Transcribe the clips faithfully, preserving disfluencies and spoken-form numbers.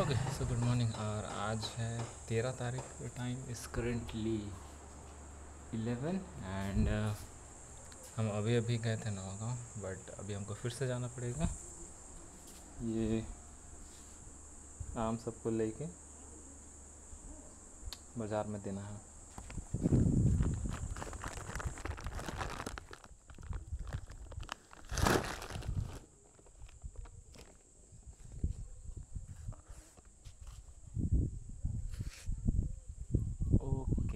Okay so good morning. और आज है तेरह तारीख। Time is currently eleven and हम अभी अभी गए थे नवागांव, बट अभी हमको फिर से जाना पड़ेगा। ये आम सबको लेके बाज़ार में देना है। ओके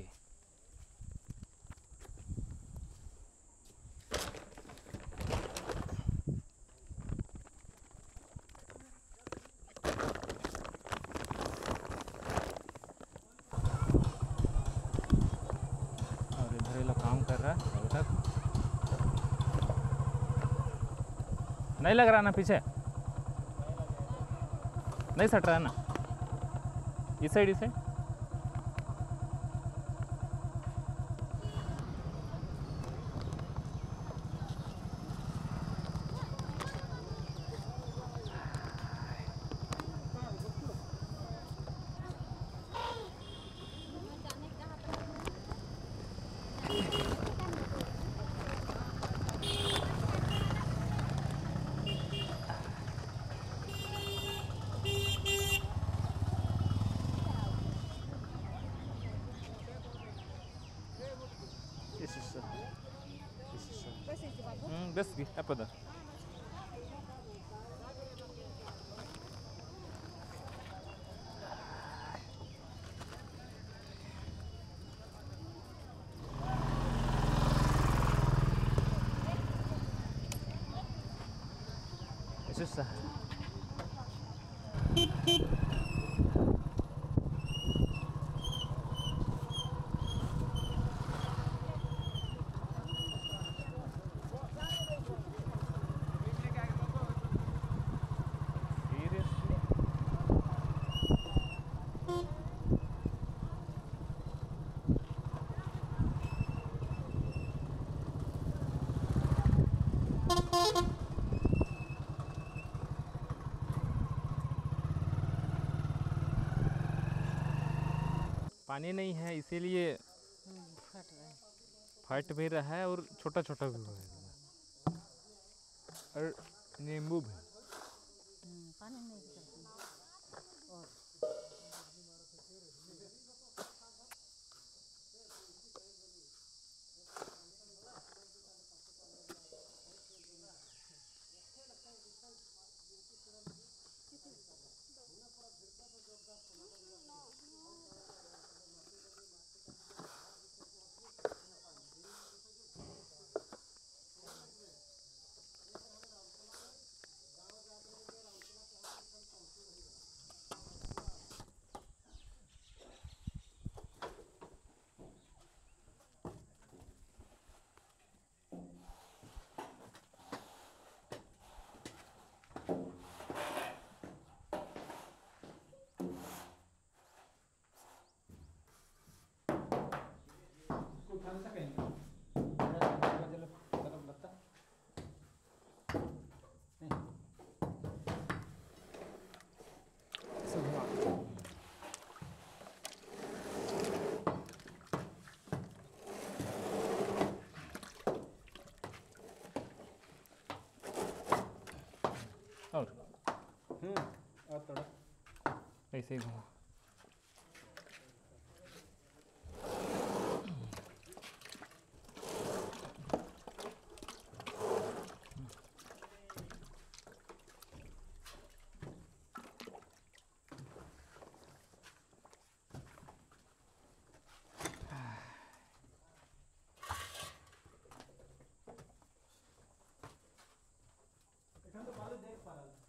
और इधर ये लोग काम कर रहा है अभी तक नहीं लग रहा ना, पीछे नहीं सट रहा है ना, इस साइड इस side. This is uh, this is uh, hmm, best gi apa dah? This is uh, seriously? पानी नहीं है इसीलिए फट रहा है। फट भी रहा है और छोटा छोटा भी हुआ है और नींबू भी। हम्म, पानी नहीं निकलती और और हम्म और थोड़ा ऐसे ही घुमा। एखन तो बालू देख पा रहा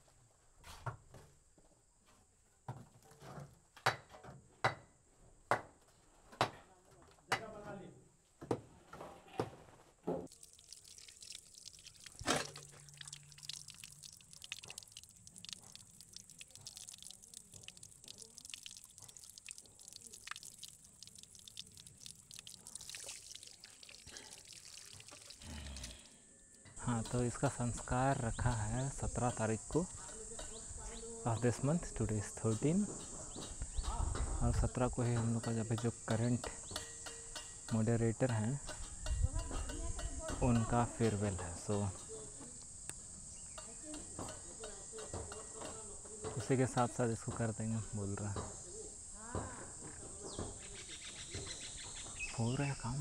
जगह बना ली। हाँ, तो इसका संस्कार रखा है सत्रह तारीख को of this month, today is thirteen, और सत्रह को ही हम लोग का जब जो करंट मॉडरेटर हैं उनका फेयरवेल है। सो उसी के साथ साथ इसको कर देंगे बोल रहा है। हो रहा है काम।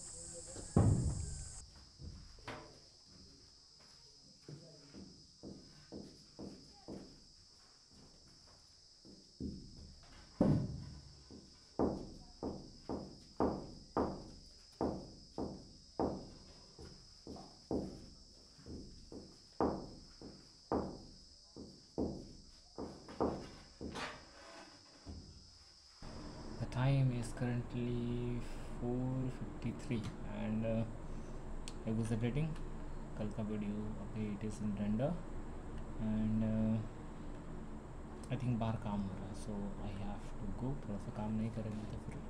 The time is currently four fifty-three and uh, I was editing कल का वीडियो अभी it is in render and I think बाहर काम हो रहा है, सो आई हैव टू गो। थोड़ा सा काम नहीं करेंगे तो फिर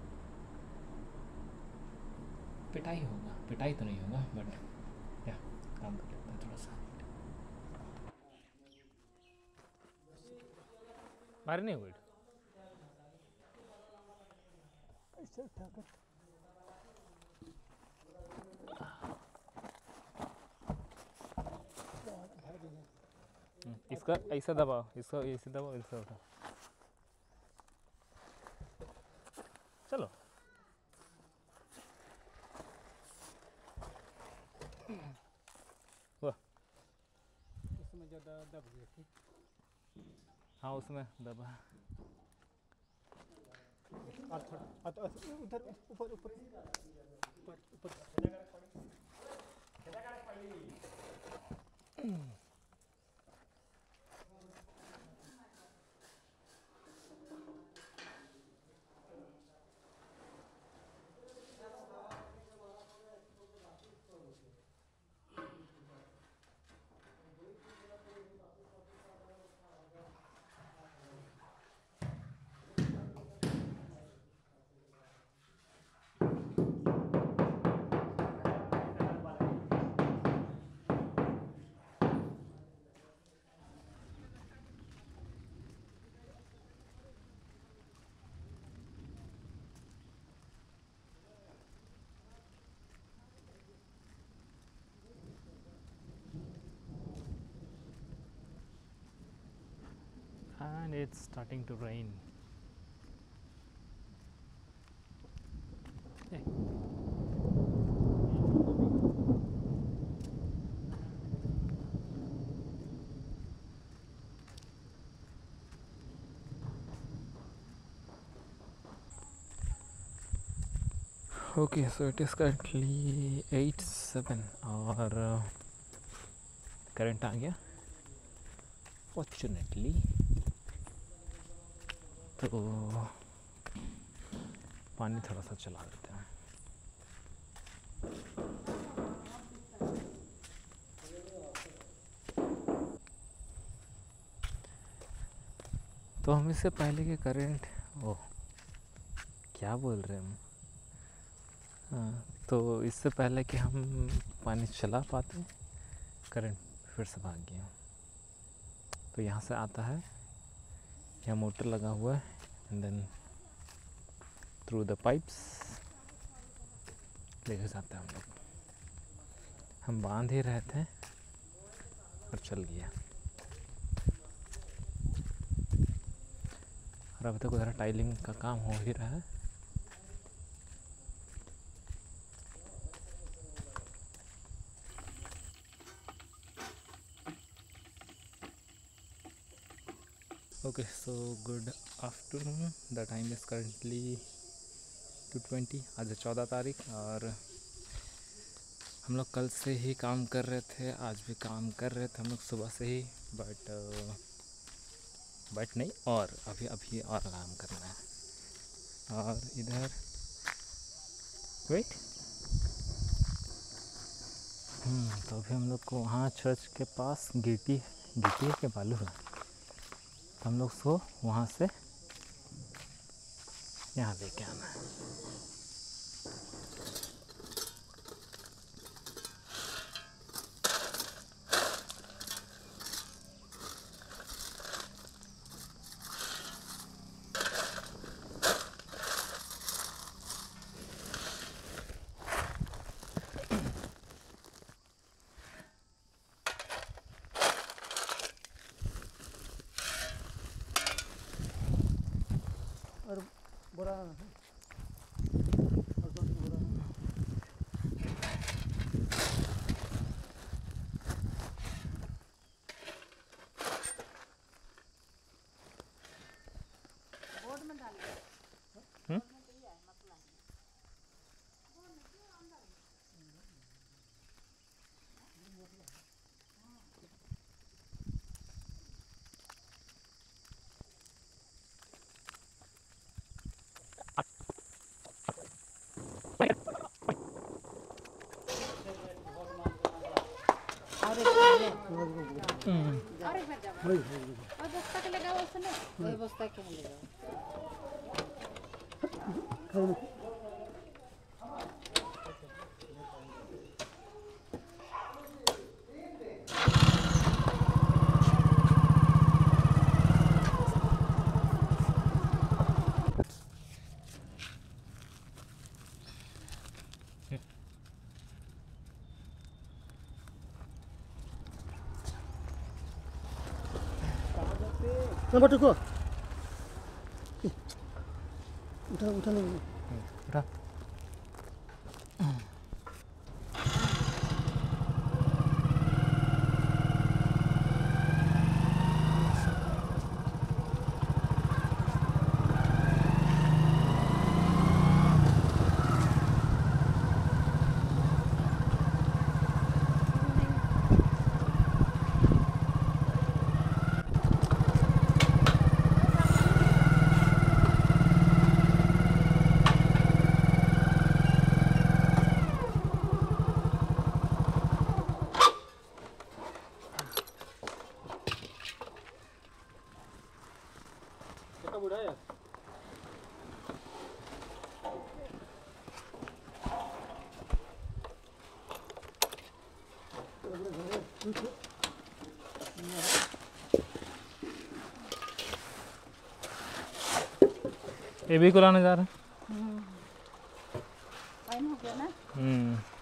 पिटाई होगा। पिटाई तो नहीं होगा बट या काम कर लेते हैं थोड़ा सा। बाहर नहीं वेट इसका ऐसा दबाओ, इसका ऐसे दबाओ, ऐसा उठा। चलो वाह, उसमें ज़्यादा दब गया थी। हाँ उसमें दबा। और थोड़ा और तो उधर ऊपर ऊपर ऊपर ऊपर and it's starting to rain. Hey. Okay, so it is currently eight seven और करंट आ गया फॉर्चुनेटली। तो पानी थोड़ा सा चला देते हैं। तो हम इससे पहले के करंट ओ क्या बोल रहे हैं हम हाँ, तो इससे पहले कि हम पानी चला पाते करंट फिर से भाग गया। तो यहाँ से आता है, यहाँ मोटर लगा हुआ है and then through the pipes लेके जाते हैं हम लोग। हम बांध ही रहे थे और चल गया। और अभी तक उधर टाइलिंग का काम हो ही रहा है। Okay so good afternoon. The time is currently two twenty. आज है चौदह तारीख और हम लोग कल से ही काम कर रहे थे, आज भी काम कर रहे थे हम लोग सुबह से ही, बट बट नहीं और अभी अभी और काम करना है। और इधर वेट हम्म तो अभी हम लोग को वहाँ चर्च के पास गिट्टी गिट्टी है के बालू है, तो हम लोग को वहाँ से यहाँ लेके आना है। बोरा है और तो बोरा है। बोर्ड में डालिए। हम्म? बोर्ड में तो ये है मसला है। और एक ले। और एक बार जाओ। और बस्ता के लगाओ उसने। वही बस्ता के लगाओ। ना बटू को उठा उठा नहीं उठा। छोटा बूढ़ा है ये भी कुलाने जा रहा है। टाइम हो गया ना। हम्म